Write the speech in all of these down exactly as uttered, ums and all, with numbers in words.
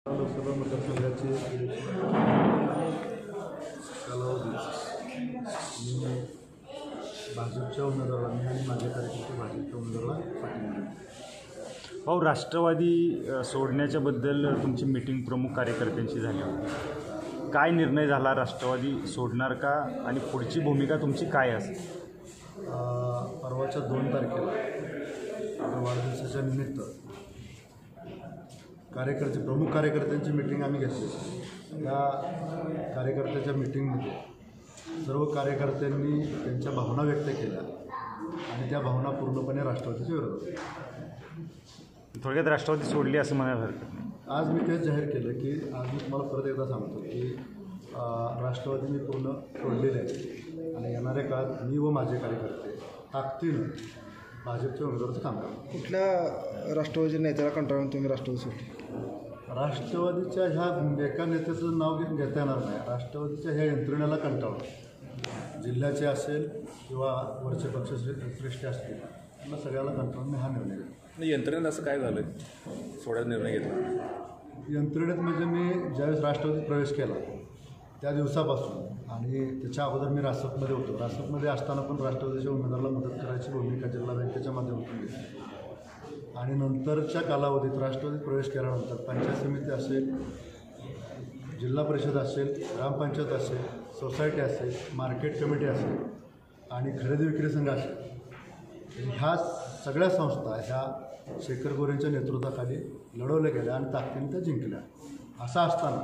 लोकसभा मतदारसंघाचे कालावधी मी भाजपच्या उमेदवारांनी आणि माझे कार्यकर्ते भाजपच्या उमेदवाराला पाठिंबा. भाऊ, राष्ट्रवादी सोडण्याच्याबद्दल तुमची मीटिंग प्रमुख कार्यकर्त्यांची झाली होती. काय निर्णय झाला? राष्ट्रवादी सोडणार का आणि पुढची भूमिका तुमची काय असेल? परवाच्या दोन तारखेला वाढदिवसाच्या निमित्त कार्यकर्ते प्रमुख कार्यकर्त्यांची मीटिंग आम्ही घेतली. त्या कार्यकर्त्याच्या मीटिंगमध्ये सर्व कार्यकर्त्यांनी त्यांच्या भावना व्यक्त केल्या आणि त्या भावना पूर्णपणे राष्ट्रवादीच्या विरोधात. थोडक्यात राष्ट्रवादी सोडली असं म्हणायला हरकत नाही. आज मी तेच जाहीर केलं की आज मी तुम्हाला परत एकदा सांगतो की राष्ट्रवादी मी पूर्ण सोडलेले आहे आणि येणाऱ्या काळात मी व माझे कार्यकर्ते ताकदीनं भाजपच्या उमेदवाराचं काम करतो. कुठल्या राष्ट्रवादी नेत्याला कंटाळून तुम्ही राष्ट्रवादी सोडली? राष्ट्रवादीच्या ह्या एका नेत्याचं नाव घेऊन घेता येणार नाही. राष्ट्रवादीच्या ह्या यंत्रणेला कंटाळून, जिल्ह्याचे असेल किंवा वरचे पक्ष श्रेष्ठ असतील, त्यांना सगळ्याला कंटाळून मी हा निर्णय घेतला. यंत्रणेत असं काय झालं सोडायचा निर्णय घेतला? यंत्रणेत म्हणजे मी ज्यावेळेस राष्ट्रवादीत प्रवेश केला त्या दिवसापासून आणि त्याच्या अगोदर मी रासपमध्ये होतो. रासपमध्ये असताना पण राष्ट्रवादीच्या उमेदवाराला मदत करायची भूमिका जिल्हा बँकेच्या माध्यमातून घेतली आणि नंतरच्या कालावधीत राष्ट्रवादीत प्रवेश केल्यानंतर पंचायत समिती असेल, जिल्हा परिषद असेल, ग्रामपंचायत असेल, सोसायटी असेल, मार्केट कमिटी असेल आणि खरेदी विक्री संघ असेल, ह्या सगळ्या संस्था ह्या शेखर गोरेंच्या नेतृत्वाखाली लढवल्या गेल्या आणि ताकदीने त्या जिंकल्या. असं असताना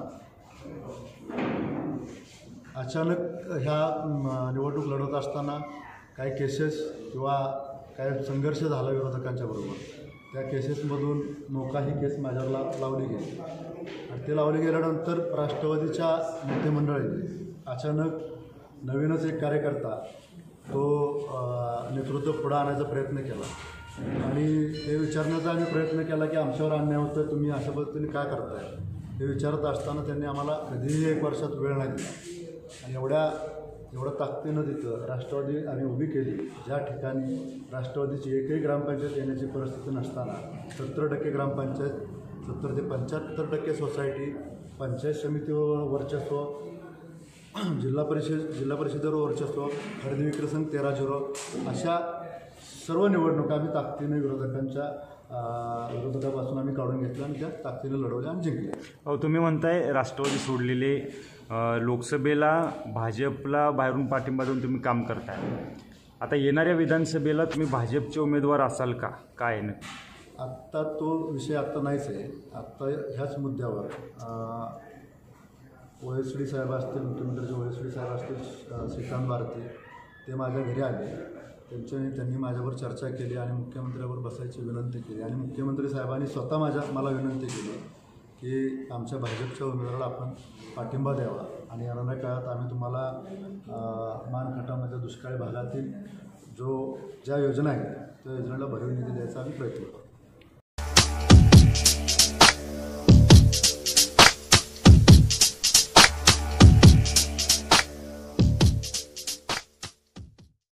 अचानक ह्या निवडणूक लढवत असताना काही केसेस किंवा काही संघर्ष झाला विरोधकांच्या बरोबर. त्या केसेसमधून नोका ही केस माझ्यावर ला लावली गेली आणि ते लावली गेल्यानंतर राष्ट्रवादीच्या नेतेमंडळीने अचानक नवीनच एक कार्यकर्ता तो नेतृत्व पुढं आणायचा प्रयत्न केला आणि ते विचारण्याचा आम्ही प्रयत्न केला की आमच्यावर अन्याय होतं, तुम्ही अशा पद्धतीने काय करताय हे विचारत असताना त्यांनी आम्हाला कधीही एक वर्षात वेळ नाही दिला आणि एवढ्या एवढं ताकदीनं तिथं राष्ट्रवादी आम्ही उभी केली. ज्या ठिकाणी राष्ट्रवादीची एकही ग्रामपंचायत येण्याची परिस्थिती नसताना सत्तर टक्के ग्रामपंचायत, सत्तर ते पंच्याहत्तर टक्के सोसायटी, पंचायत समितीवर वर्चस्व, जिल्हा परिषद जिल्हा परिषदेवर वर्चस्व, खरेदी विक्री संघ तेरा झिरो, अशा सर्व निवडणुका आम्ही ताकदीने विरोधकांच्या विरोधकापासून आम्ही काढून घेतल्या आणि त्या ताकदीने लढवल्या आणि जिंकल्या. अहो, तुम्ही म्हणताय राष्ट्रवादी सोडलेले लोकसभेला भाजपला बाहेरून पाठिंबा देऊन तुम्ही काम करताय. आता येणाऱ्या विधानसभेला तुम्ही भाजपचे उमेदवार असाल का? काय नाही आत्ता तो विषय आत्ता नाहीच आहे. आत्ता ह्याच मुद्द्यावर ओएसडी साहेब असतील, मुख्यमंत्र्याचे ओएसडी साहेब असतील, श्रीकांत भारती, ते माझ्या घरी आले. त्यांच्या त्यांनी माझ्यावर चर्चा केली आणि मुख्यमंत्र्यावर बसायची विनंती केली आणि मुख्यमंत्री साहेबांनी स्वतः माझ्या मला विनंती केली की आमच्या भाजपच्या उमेदवाराला आपण पाठिंबा द्यावा आणि येणाऱ्या काळात आम्ही तुम्हाला मानखटामध्ये दुष्काळी भागातील जो ज्या योजना आहेत त्या योजनेला भरीव निधी द्यायचा आम्ही प्रयत्न करू.